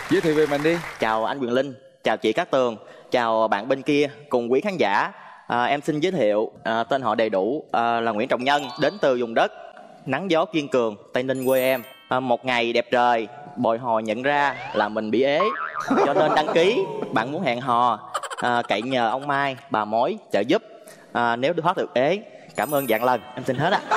Giới thiệu về mình đi. Chào anh Quyền Linh, chào chị Cát Tường, chào bạn bên kia cùng quý khán giả. Em xin giới thiệu tên họ đầy đủ là Nguyễn Trọng Nhân, đến từ vùng đất nắng gió kiên cường, Tây Ninh quê em. Một ngày đẹp trời, bồi hồi nhận ra là mình bị ế, cho nên đăng ký bạn muốn hẹn hò, cậy nhờ ông Mai, bà mối trợ giúp. Nếu thoát được ế, cảm ơn vạn lần. Em xin hết ạ.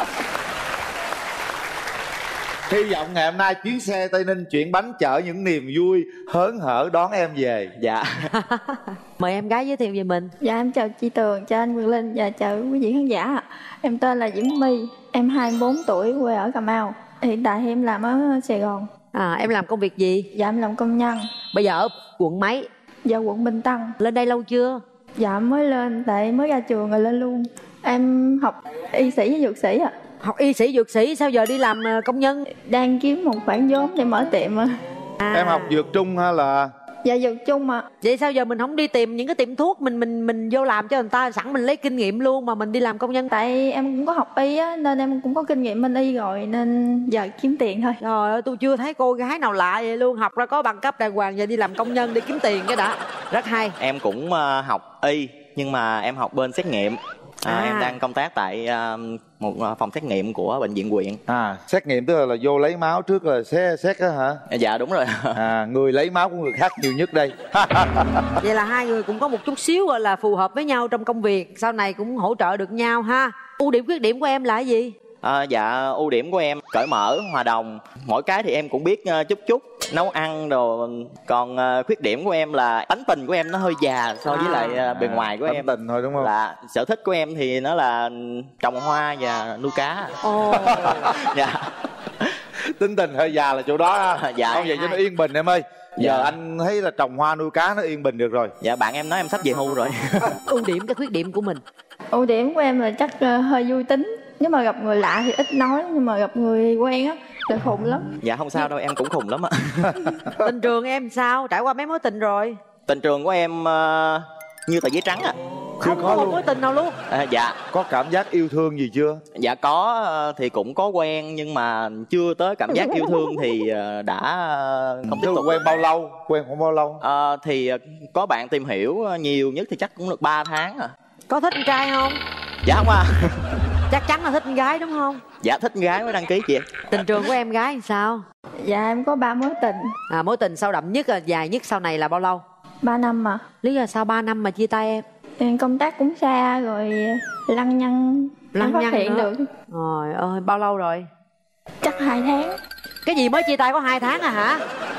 Hy vọng ngày hôm nay chuyến xe Tây Ninh chuyển bánh chở những niềm vui hớn hở đón em về. Dạ. Mời em gái giới thiệu về mình. Dạ em chào chị Tường, chào anh Quyền Linh và chào quý vị khán giả. Em tên là Diễm My, em 24 tuổi, quê ở Cà Mau. Hiện tại thì em làm ở Sài Gòn. Em làm công việc gì? Dạ em làm công nhân. Bây giờ ở quận mấy? Dạ quận Bình Tân. Lên đây lâu chưa? Dạ mới lên, tại mới ra trường rồi lên luôn. Em học y sĩ với dược sĩ ạ. Học y sĩ dược sĩ, sao giờ đi làm công nhân? Đang kiếm một khoản vốn để mở tiệm ạ. Em học dược trung hay là? Dạ dược chung ạ. Vậy sao giờ mình không đi tìm những cái tiệm thuốc mình vô làm cho người ta, sẵn mình lấy kinh nghiệm luôn mà mình đi làm công nhân? Tại em cũng có học y á, nên em cũng có kinh nghiệm bên y rồi, nên giờ kiếm tiền thôi. Trời ơi, tôi chưa thấy cô gái nào lạ vậy luôn. Học ra có bằng cấp đàng hoàng, giờ đi làm công nhân đi kiếm tiền cái đã. Rất hay. Em cũng học y, nhưng mà em học bên xét nghiệm. Em đang công tác tại một phòng xét nghiệm của bệnh viện huyện. Xét nghiệm tức là vô lấy máu trước là xét á hả? Dạ đúng rồi. Người lấy máu của người khác nhiều nhất đây. Vậy là hai người cũng có một chút xíu gọi là phù hợp với nhau trong công việc, sau này cũng hỗ trợ được nhau ha. Ưu điểm khuyết điểm của em là cái gì? Dạ ưu điểm của em cởi mở, hòa đồng. Mỗi cái thì em cũng biết chút chút, nấu ăn đồ. Còn khuyết điểm của em là tánh tình của em nó hơi già so với lại bề ngoài của em. Tánh tình thôi đúng không? Là sở thích của em thì nó là trồng hoa và nuôi cá. Dạ. Tính tình hơi già là chỗ đó. Dạ. Không vậy cho nó yên bình em ơi. Giờ anh thấy là trồng hoa nuôi cá nó yên bình được rồi. Dạ bạn em nói em sắp về hưu rồi. Ưu điểm cái khuyết điểm của mình? Ưu điểm của em là chắc hơi vui tính. Nếu mà gặp người lạ thì ít nói, nhưng mà gặp người quen á thì khùng lắm. Dạ không sao đâu, em cũng khùng lắm ạ. Tình trường em sao? Trải qua mấy mối tình rồi? Tình trường của em như tờ giấy trắng ạ. Không có một mối tình nào luôn? Dạ. Có cảm giác yêu thương gì chưa? Dạ có, thì cũng có quen nhưng mà chưa tới cảm giác yêu thương thì đã không tiếp tục. Quen bao lâu? Quen khoảng bao lâu? Thì có bạn tìm hiểu nhiều nhất thì chắc cũng được 3 tháng à. Có thích con trai không? Dạ không à. Chắc chắn là thích con gái đúng không? Dạ thích con gái mới đăng ký chị. Tình trường của em gái thì sao? Dạ em có 3 mối tình. Mối tình sâu đậm nhất, dài nhất sau này là bao lâu? 3 năm mà. Lý do sao 3 năm mà chia tay em? Em công tác cũng xa rồi, lăng nhăng phát hiện nữa. được. Trời ơi, bao lâu rồi? Chắc 2 tháng. Cái gì mới chia tay có 2 tháng à hả?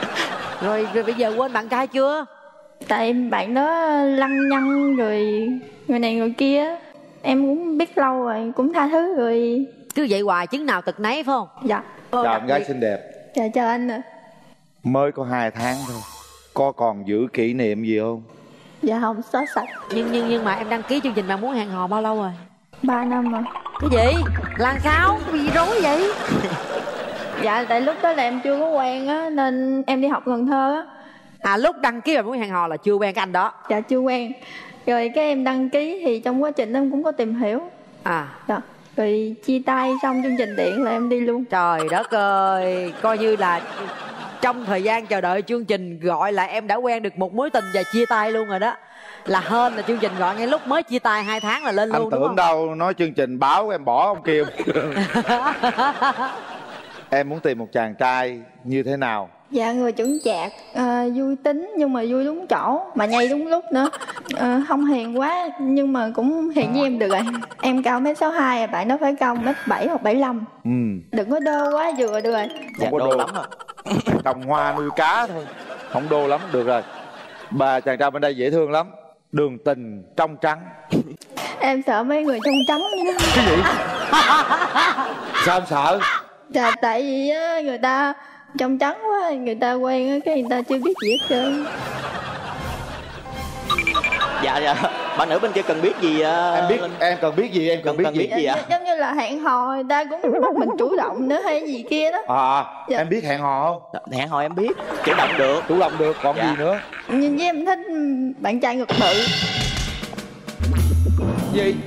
Rồi bây giờ quên bạn trai chưa? Tại bạn đó lăng nhăng rồi người này người kia, em cũng biết lâu rồi, cũng tha thứ rồi. Cứ vậy hoài chứng nào tật nấy phải không? Dạ. Chào em gái xinh đẹp. Dạ chào anh ạ. Mới có 2 tháng thôi, có còn giữ kỷ niệm gì không? Dạ không, xóa sạch. Nhưng mà em đăng ký chương trình bạn muốn hẹn hò bao lâu rồi? 3 năm rồi. Cái gì? Là sao? Cái gì rối vậy? Dạ tại lúc đó là em chưa có quen á, nên em đi học Cần Thơ á. Lúc đăng ký bạn muốn hẹn hò là chưa quen cái anh đó? Dạ chưa quen. Rồi cái em đăng ký thì trong quá trình em cũng có tìm hiểu. Dạ. Rồi chia tay xong chương trình điện là em đi luôn. Trời đất ơi, coi như là trong thời gian chờ đợi chương trình gọi là em đã quen được một mối tình và chia tay luôn rồi đó. Là hên là chương trình gọi ngay lúc mới chia tay 2 tháng là lên anh luôn. Anh tưởng đâu nói chương trình báo em bỏ ông kia. Em muốn tìm một chàng trai như thế nào? Dạ người chững chạc, vui tính nhưng mà vui đúng chỗ, mà nhây đúng lúc nữa. Không hiền quá nhưng mà cũng hiền với em được rồi. Em cao 1m62, bạn đó phải cao 1m7 hoặc 75. Đừng có đơ quá vừa được rồi. Dạ, không có đô lắm à. Trồng hoa nuôi cá thôi, không đô lắm được rồi. Bà chàng trai bên đây dễ thương lắm, đường tình trong trắng. Em sợ mấy người trong trắng vậy đó. Cái gì? Sao em sợ? Dạ tại vì người ta trong trắng quá, người ta quen cái người ta chưa biết gì hết trơn. Dạ bạn nữ bên kia cần biết gì? Em biết, em cần biết gì? Em cần biết gì ạ? Giống như là hẹn hò người ta cũng bắt mình chủ động nữa hay gì kia đó. Dạ. Em biết hẹn hò không? Hẹn hò em biết, chủ động được, còn gì nữa? Nhưng với em thích bạn trai ngực bự. Gì?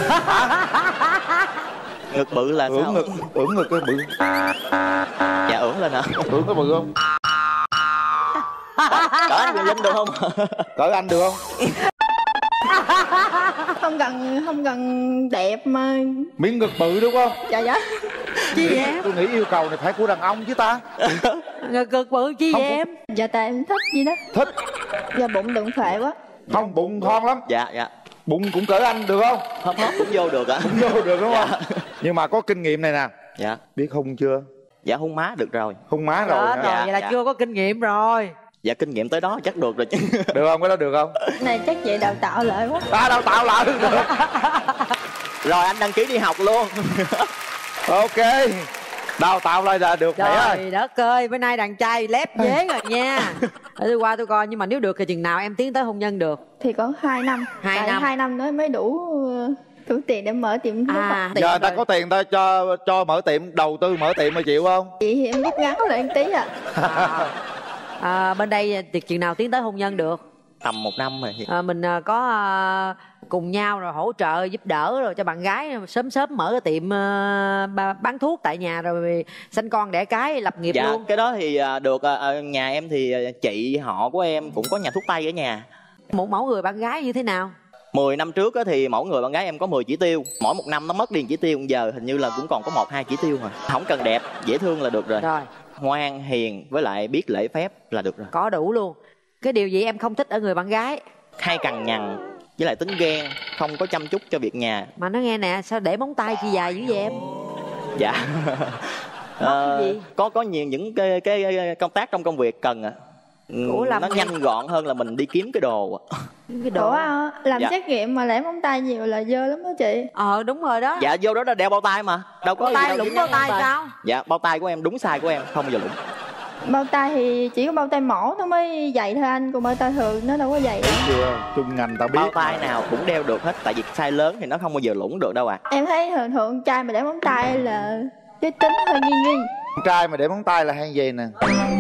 Ngực bự là sao? Ưỡn ngực cái bự. Dạ ưỡn lên hả? Ưỡn có bự không? Cỡ anh Quyền Linh được không? Cỡ anh được không? Không cần đẹp mà. Miếng ngực bự đúng không? Dạ dạ. Chi vậy em? Tôi nghĩ yêu cầu này phải của đàn ông chứ ta. Ngực bự chi vậy em? Dạ tại em thích gì đó. Thích. Dạ bụng đừng phệ quá. Không, bụng thon lắm. Dạ dạ. Bụng cũng cỡ anh được không? Hớp cũng vô được ạ. Cũng vô được đúng không? Nhưng mà có kinh nghiệm này nè. Dạ. Biết hung chưa? Dạ hung má được rồi. Hung má rồi Đó, hả? rồi Dạ, vậy là dạ. chưa có kinh nghiệm rồi. Dạ kinh nghiệm tới đó chắc được rồi chứ. Được không? Cái đó được không? Này chắc chị đào tạo lại quá. Đào tạo lại được. Rồi anh đăng ký đi học luôn. Ok. Đào tạo lại là được khỏe ơi. Trời đất ơi, bữa nay đàn trai lép dế rồi nha. Để tôi qua tôi coi, nhưng mà nếu được thì chừng nào em tiến tới hôn nhân được? Thì có 2 năm. 2 năm. 2 năm nữa mới đủ tiền để mở tiệm thuốc. Tiền Giờ người ta rồi. có tiền ta cho mở tiệm, đầu tư mở tiệm mà chịu không? Chị thì em rút ngắn lại một tí Bên đây thì chừng nào tiến tới hôn nhân được? Tầm 1 năm rồi. Mình có cùng nhau rồi hỗ trợ giúp đỡ rồi cho bạn gái sớm mở cái tiệm bán thuốc tại nhà rồi sanh con đẻ cái lập nghiệp Dạ luôn. cái đó thì được. Nhà em thì chị họ của em cũng có nhà thuốc tây ở nhà. Một mẫu người bạn gái như thế nào? 10 năm trước thì mẫu người bạn gái em có 10 chỉ tiêu. Mỗi 1 năm nó mất đi 1 chỉ tiêu. Giờ hình như là cũng còn có 1-2 chỉ tiêu thôi. Không cần đẹp, dễ thương là được rồi. Rồi, Ngoan, hiền với lại biết lễ phép là được rồi. có đủ luôn. Cái điều gì em không thích ở người bạn gái? Hay cằn nhằn với lại tính ghen, không có chăm chút cho việc nhà. Mà nó nghe nè, sao để móng tay chi dài dữ vậy em? Dạ. Mất cái gì? Có nhiều những cái công tác trong công việc cần Ủa, làm nó gì? nhanh gọn hơn là mình đi kiếm cái đồ. Cái đồ. Ủa làm Dạ. xét nghiệm mà để móng tay nhiều là dơ lắm đó chị. Đúng rồi đó. Dạ vô đó là đeo bao tay mà đâu có Bao gì tay đâu, lủng chỉ bao nhắn tay sao? Dạ bao tay của em đúng size của em, không bao giờ lủng. Bao tay thì chỉ có bao tay mổ nó mới dày thôi anh, còn bao tay thường nó đâu có dày đâu. Chưa, chung ngành ta biết. Bao tay nào cũng đeo được hết, tại vì size lớn thì nó không bao giờ lủng được đâu ạ. Em thấy thường con trai mà để móng tay là cái tính hơi nghi nghi. Con trai mà để móng tay là hay vậy nè.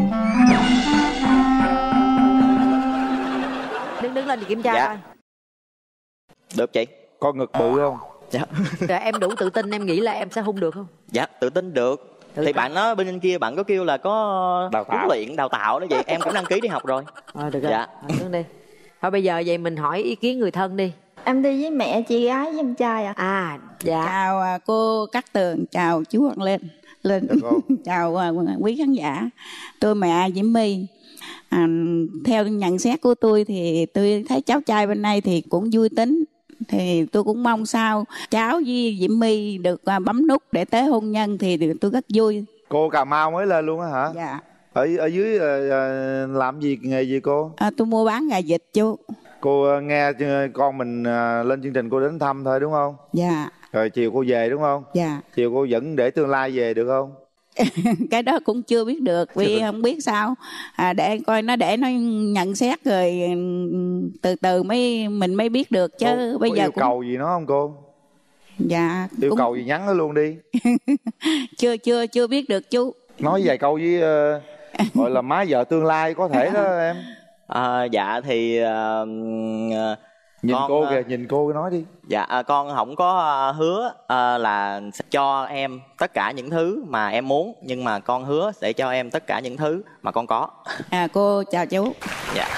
Đứng lên thì kiểm tra Dạ. coi. Được chị. Có ngực bự không? Dạ. Rồi em đủ tự tin em nghĩ là em sẽ hung được không? Dạ tự tin được. Tự Thì tin. bạn nó bên kia bạn có kêu là có Đào tạo. huấn luyện đào tạo đó vậy, em cũng đăng ký đi học rồi. Được rồi. Dạ. Đứng đi. Thôi bây giờ vậy mình hỏi ý kiến người thân đi. Em đi với mẹ, chị gái với em trai Dạ. Chào cô Cát Tường, chào chú Hoàng Linh, cô. chào quý khán giả. Tôi mẹ Diễm My. Theo nhận xét của tôi thì tôi thấy cháu trai bên đây thì cũng vui tính. Thì tôi cũng mong sao cháu với Diễm My được bấm nút để tới hôn nhân thì tôi rất vui. Cô Cà Mau mới lên luôn á hả? Dạ. Ở dưới làm gì, nghề gì cô? Tôi mua bán gà vịt chú. Cô nghe con mình lên chương trình cô đến thăm thôi đúng không? Dạ. Rồi chiều cô về đúng không? Dạ. Chiều cô vẫn để tương lai về được không? Cái đó cũng chưa biết được vì không biết sao. Để coi nó, để nó nhận xét rồi từ từ mình mới biết được chứ. Cô, bây có giờ yêu cũng cầu gì nó không cô? dạ Yêu cũng cầu gì nhắn nó luôn đi. chưa biết được chú. Nói vài câu với gọi là má vợ tương lai có thể đó em. Dạ thì Nhìn con, cô kìa, nhìn cô nói đi. dạ con không có hứa là sẽ cho em tất cả những thứ mà em muốn, nhưng mà con hứa sẽ cho em tất cả những thứ mà con có. Cô chào chú. Dạ.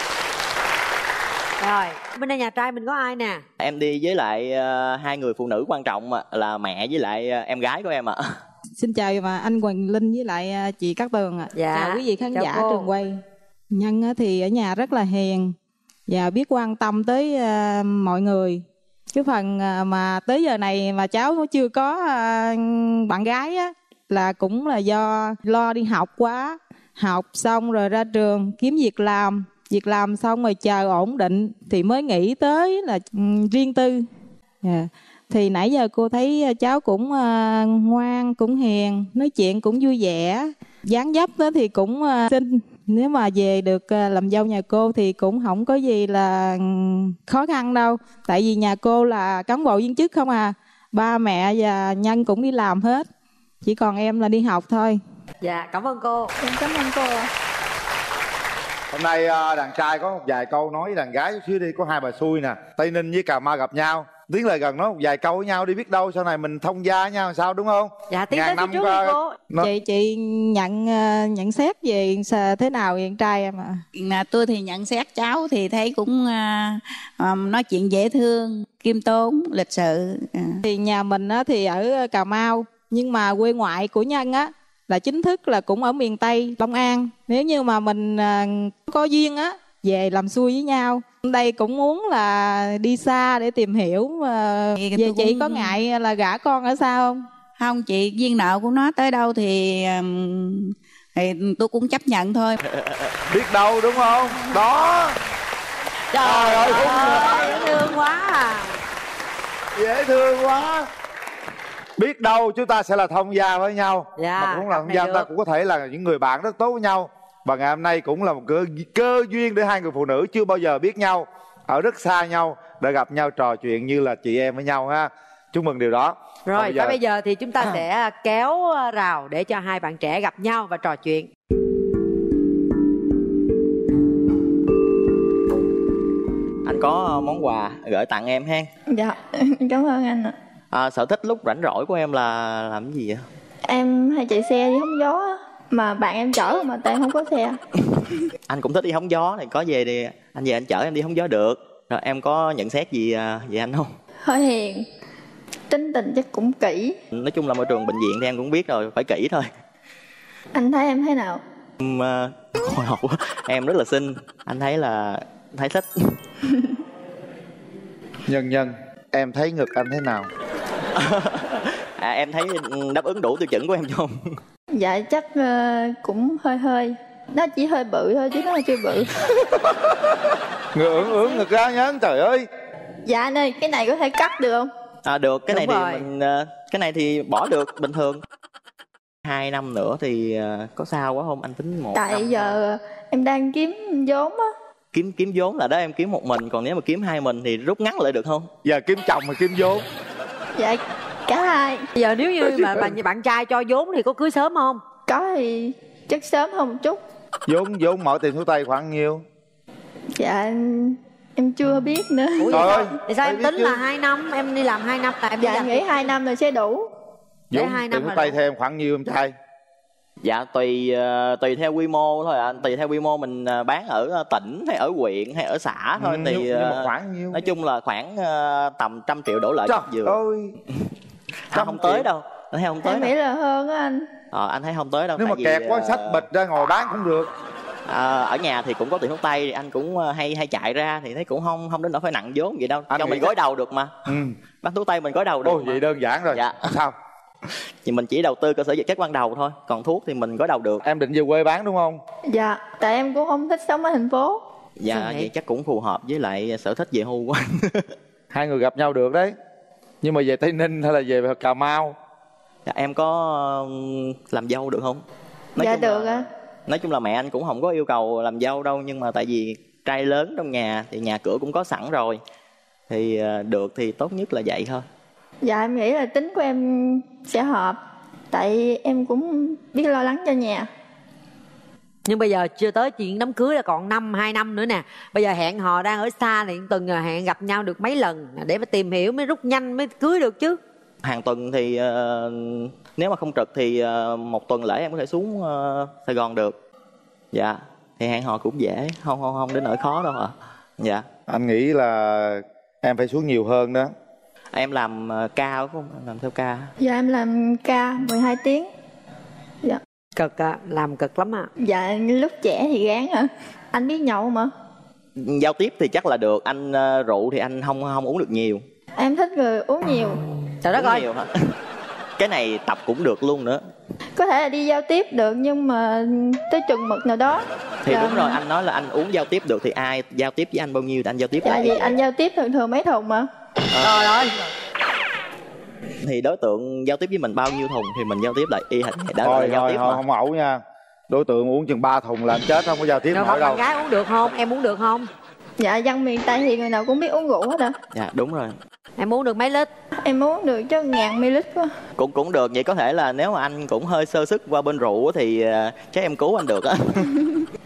Rồi, bên đây nhà trai mình có ai nè? Em đi với lại 2 người phụ nữ quan trọng là mẹ với lại em gái của em ạ. Xin chào và anh Quỳnh Linh với lại chị Cát Tường ạ. Dạ. Chào quý vị khán Chào giả cô. trường quay. Nhân á thì ở nhà rất là hiền và biết quan tâm tới mọi người. Cái phần mà tới giờ này mà cháu chưa có bạn gái á là cũng là do lo đi học quá. Học xong rồi ra trường kiếm việc làm xong rồi chờ ổn định thì mới nghĩ tới là riêng tư. Dạ. Thì nãy giờ cô thấy cháu cũng ngoan, cũng hiền, nói chuyện cũng vui vẻ, dáng dấp đó thì cũng xinh. Nếu mà về được làm dâu nhà cô thì cũng không có gì là khó khăn đâu. Tại vì nhà cô là cán bộ viên chức không à. Ba mẹ và Nhân cũng đi làm hết. Chỉ còn em là đi học thôi. Dạ, cảm ơn cô. Em cảm ơn cô ạ. Hôm nay đàn trai có một vài câu nói với đàn gái chút xíu đi. Có 2 bà xui nè. Tây Ninh với Cà Mau gặp nhau, Tiến lại gần nói một vài câu với nhau đi, biết đâu sau này mình thông gia với nhau sao, đúng không? Dạ, Tiến Ngàn tới năm phía trước qua đi cô. nó... Chị nhận xét về thế nào về con trai em ạ? Tôi thì nhận xét cháu thì thấy cũng nói chuyện dễ thương, khiêm tốn, lịch sự. Thì nhà mình á, thì ở Cà Mau, nhưng mà quê ngoại của Nhân á là chính thức là cũng ở miền Tây, Long An. Nếu như mà mình có duyên á, về làm xuôi với nhau. Đây cũng muốn là đi xa để tìm hiểu. Về chị có ngại là gả con ở xa không? Không, chị duyên nợ của nó tới đâu thì tôi cũng chấp nhận thôi. Biết đâu, đúng không? Đó. Trời ơi, dễ thương quá à. Dễ thương quá. Biết đâu chúng ta sẽ là thông gia với nhau. Dạ, mà cũng là thông gia, ta cũng có thể là những người bạn rất tốt với nhau. Và ngày hôm nay cũng là một cơ duyên để hai người phụ nữ chưa bao giờ biết nhau, ở rất xa nhau, đã gặp nhau trò chuyện như là chị em với nhau ha. Chúc mừng điều đó. Rồi, và bây giờ thì chúng ta sẽ kéo rào để cho hai bạn trẻ gặp nhau và trò chuyện. Anh có món quà gửi tặng em ha. Dạ, cảm ơn anh ạ. Sở thích lúc rảnh rỗi của em là làm cái gì vậy? Em hay chạy xe đi hóng gió á, mà bạn em chở mà tại em không có xe. Anh cũng thích đi hóng gió, thì có về thì anh về anh chở em đi hóng gió được. Rồi em có nhận xét gì về anh không? Hơi hiền, tính tình chắc cũng kỹ. Nói chung là môi trường bệnh viện thì em cũng biết rồi, phải kỹ thôi. Anh thấy em thế nào? Hồi hộp em rất là xinh, anh thấy thích. Nhân em thấy ngực anh thế nào? Em thấy đáp ứng đủ tiêu chuẩn của em không? Dạ chắc cũng hơi. Nó chỉ hơi bự thôi chứ nó chưa bự. Người ưỡn ngực ra Nhân, trời ơi. Dạ anh ơi, cái này có thể cắt được không? Được, cái Đúng này rồi. thì cái này thì bỏ được bình thường. 2 năm nữa thì có sao quá không? Anh tính 1 Tại năm giờ em đang kiếm vốn á. kiếm vốn là đó em kiếm một mình, còn nếu mà kiếm hai mình thì rút ngắn lại được không? Giờ kiếm chồng hay kiếm vốn? Dạ cả hai. Bây giờ nếu như mà bạn trai cho vốn thì có cưới sớm không? Có thì chắc sớm hơn một chút. Vốn mọi tiền số tay khoảng nhiêu? Dạ em chưa biết nữa. Ủa, Trời ơi, thì sao phải em biết tính chứ. là 2 năm, em đi làm 2 năm là em đi Dạ làm. em nghĩ 2 năm là sẽ đủ. Để Vốn 2 tiền năm số là tay đủ. theo em khoảng nhiêu em trai? Dạ tùy theo quy mô thôi anh, tùy theo quy mô mình bán ở tỉnh hay ở huyện hay ở xã thôi. Thì nhưng mà khoảng nhiêu? nói chung là khoảng tầm 100 triệu đổ lại Trời vừa. ơi. Không tới đâu, anh thấy không tới Em đâu. nghĩ là hơn á anh. Anh thấy không tới đâu. Nếu mà tại kẹt vì, quá sách bịch ra ngồi bán cũng được. ở nhà thì cũng có tiệm thuốc tây thì anh cũng hay chạy ra thì thấy cũng không đến nỗi phải nặng vốn vậy đâu. Anh Cho nghĩ mình gối đầu được mà. Bán thuốc tây mình gối đầu được. Ôi vậy đơn giản rồi. Dạ. Sao? Thì mình chỉ đầu tư cơ sở vật chất ban đầu thôi, còn thuốc thì mình gối đầu được. Em định về quê bán đúng không? Dạ, tại em cũng không thích sống ở thành phố. Dạ Sao vậy? vậy chắc cũng phù hợp với lại sở thích về hưu của anh. Hai người gặp nhau được đấy. Nhưng mà về Tây Ninh hay là về Cà Mau? Dạ, em có làm dâu được không? Dạ chung được là, ạ. nói chung là mẹ anh cũng không có yêu cầu làm dâu đâu, nhưng mà tại vì trai lớn trong nhà thì nhà cửa cũng có sẵn rồi, thì được thì tốt nhất là vậy thôi. Dạ em nghĩ là tính của em sẽ hợp. Tại em cũng biết lo lắng cho nhà. Nhưng bây giờ chưa tới chuyện đám cưới là còn 2 năm nữa nè. Bây giờ hẹn hò đang ở xa thì từng hẹn gặp nhau được mấy lần để mà tìm hiểu mới rút nhanh mới cưới được chứ. Hàng tuần thì nếu mà không trực thì 1 tuần lễ em có thể xuống Sài Gòn được. Dạ thì hẹn hò cũng dễ, không đến nỗi khó đâu ạ. Dạ Anh nghĩ là em phải xuống nhiều hơn đó. em làm ca đúng không? Em làm theo ca. Dạ em làm ca 12 tiếng. Dạ. Cực làm cực lắm à. Dạ lúc trẻ thì gán à. Anh biết nhậu mà. Giao tiếp thì chắc là được. Anh rượu thì anh không uống được nhiều. Em thích người uống nhiều. Trời đất Uống ơi. nhiều hả? Cái này tập cũng được luôn nữa. Có thể là đi giao tiếp được nhưng mà tới chừng mực nào đó. Thì Dạ. đúng rồi, anh nói là anh uống giao tiếp được thì ai giao tiếp với anh bao nhiêu thì anh giao tiếp Dạ lại. vì anh giao tiếp thường mấy thùng mà. Trời ơi. Thì đối tượng giao tiếp với mình bao nhiêu thùng thì mình giao tiếp lại y hệt vậy. Đó là Thôi giao tiếp mà. không ẩu nha. Đối tượng uống chừng 3 thùng là anh chết, không có giao tiếp Rồi nổi bạn đâu. gái uống được không? Em uống được không? Dạ dân miền Tây thì người nào cũng biết uống rượu hết à. Dạ đúng rồi. Em uống được mấy lít? Em uống được chứ 1000 ml quá. Cũng được. Vậy có thể là nếu mà anh cũng hơi sơ sức qua bên rượu thì chắc em cứu anh được á.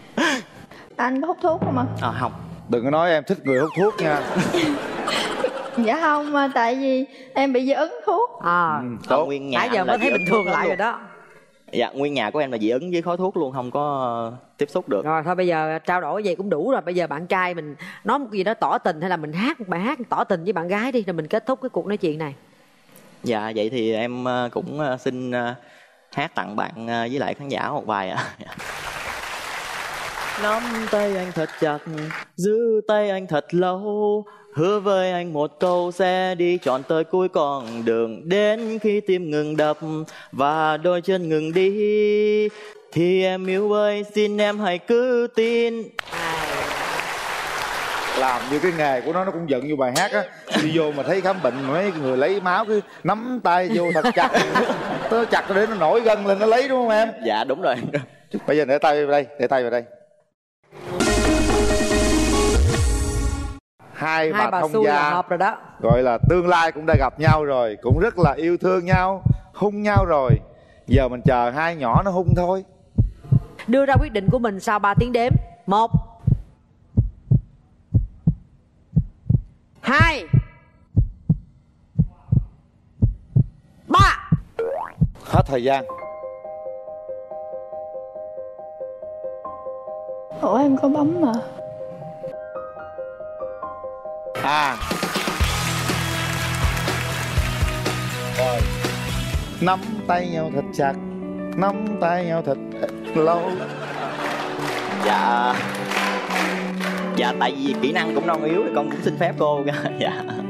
Anh có hút thuốc không ạ? Không. Đừng có nói em thích người hút thuốc nha. Dạ không, mà tại vì em bị dị ứng thuốc. Tốt. Nguyên nhà nãy giờ em mới là thấy dị bình ứng thường thuốc lại lắm rồi luôn. đó. Dạ, nguyên nhà của em là dị ứng với khói thuốc luôn, không có tiếp xúc được. Rồi thôi bây giờ trao đổi vậy cũng đủ rồi. Bây giờ bạn trai mình nói một gì đó tỏ tình, hay là mình hát một bài hát tỏ tình với bạn gái đi, rồi mình kết thúc cái cuộc nói chuyện này. Dạ, vậy thì em cũng xin hát tặng bạn với lại khán giả một bài ạ. Nắm tay anh thật chặt, giữ tay anh thật lâu, hứa với anh một câu sẽ đi trọn tới cuối con đường. Đến khi tim ngừng đập và đôi chân ngừng đi, thì em yêu ơi xin em hãy cứ tin. Làm như cái nghề của nó cũng giận như bài hát á. Đi vô mà thấy khám bệnh mấy người lấy máu cứ nắm tay vô thật chặt. Tớ chặt để nó nổi gân lên nó lấy, đúng không em? Dạ đúng rồi. Bây giờ để tay vào đây, để tay vào đây. Hai bà thông xui là gia hợp rồi đó. gọi là tương lai cũng đã gặp nhau rồi, cũng rất là yêu thương nhau, hung nhau rồi. Giờ mình chờ hai nhỏ nó hung thôi. Đưa ra quyết định của mình sau 3 tiếng đếm. 1 2 3. Hết thời gian. Ủa em có bấm mà. Rồi. Nắm tay nhau thật chặt, nắm tay nhau thật lâu. Dạ tại vì kỹ năng cũng non yếu thì con cũng xin phép cô. Dạ.